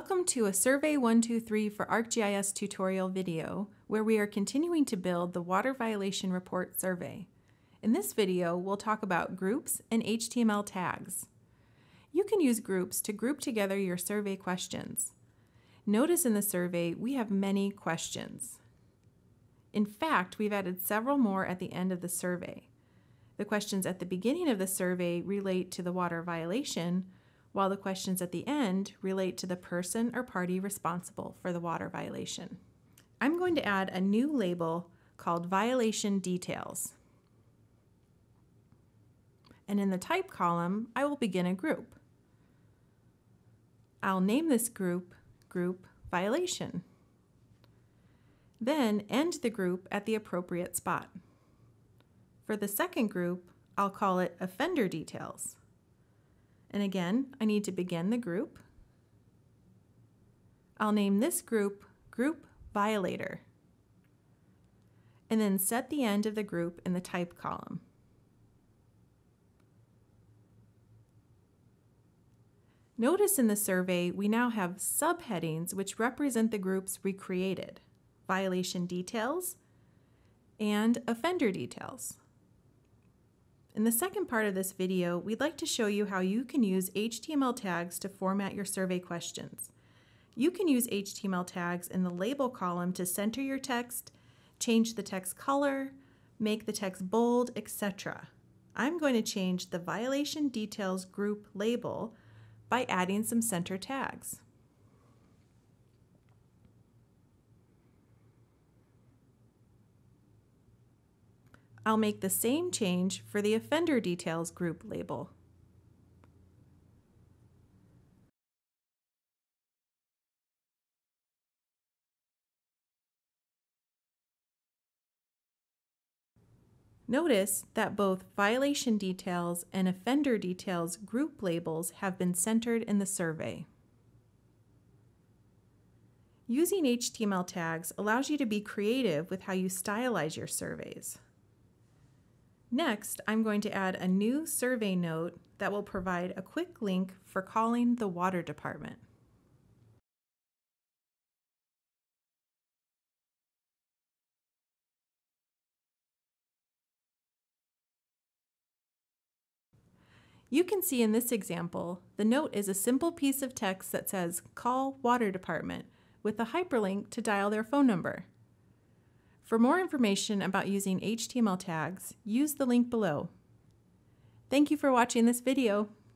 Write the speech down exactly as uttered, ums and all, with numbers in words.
Welcome to a Survey one two three for ArcGIS tutorial video where we are continuing to build the Water Violation Report survey. In this video, we'll talk about groups and H T M L tags. You can use groups to group together your survey questions. Notice in the survey we have many questions. In fact, we've added several more at the end of the survey. The questions at the beginning of the survey relate to the water violation, while the questions at the end relate to the person or party responsible for the water violation. I'm going to add a new label called Violation Details. And in the type column, I will begin a group. I'll name this group Group Violation. Then end the group at the appropriate spot. For the second group, I'll call it Offender Details. And again, I need to begin the group. I'll name this group Group Violator. And then set the end of the group in the type column. Notice in the survey we now have subheadings which represent the groups we created: Violation Details and Offender Details. In the second part of this video, we'd like to show you how you can use H T M L tags to format your survey questions. You can use H T M L tags in the label column to center your text, change the text color, make the text bold, et cetera. I'm going to change the Violation Details group label by adding some center tags. I'll make the same change for the Offender Details group label. Notice that both Violation Details and Offender Details group labels have been centered in the survey. Using H T M L tags allows you to be creative with how you stylize your surveys. Next, I'm going to add a new survey note that will provide a quick link for calling the water department. You can see in this example, the note is a simple piece of text that says "Call Water Department" with a hyperlink to dial their phone number. For more information about using H T M L tags, use the link below. Thank you for watching this video.